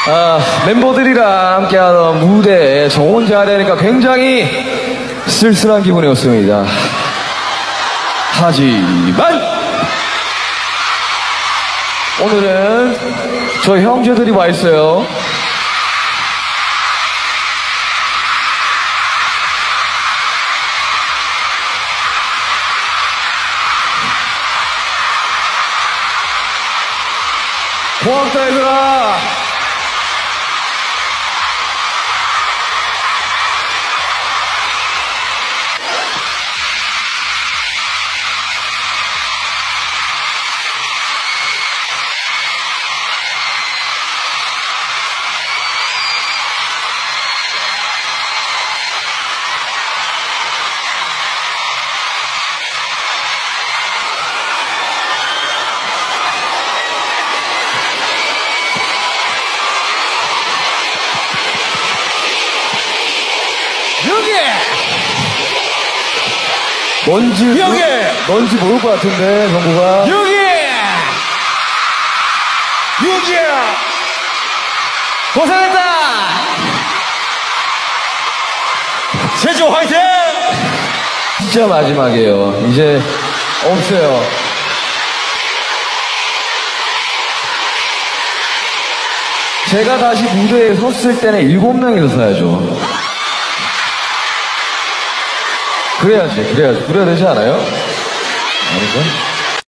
멤버들이랑 함께하던 무대에 저 혼자 하려니까 굉장히 쓸쓸한 기분이었습니다. 하지만 오늘은 저희 형제들이 와 있어요. 고맙다 얘들아. 뭔지 여기! 뭔지 모를 것 같은데 정구가 여기야 고생했다. 제주 화이팅! 진짜 마지막이에요. 이제 없어요. 제가 다시 무대에 섰을 때는 7명이서 서야죠. 그래야 되지 않아요? 아닌가?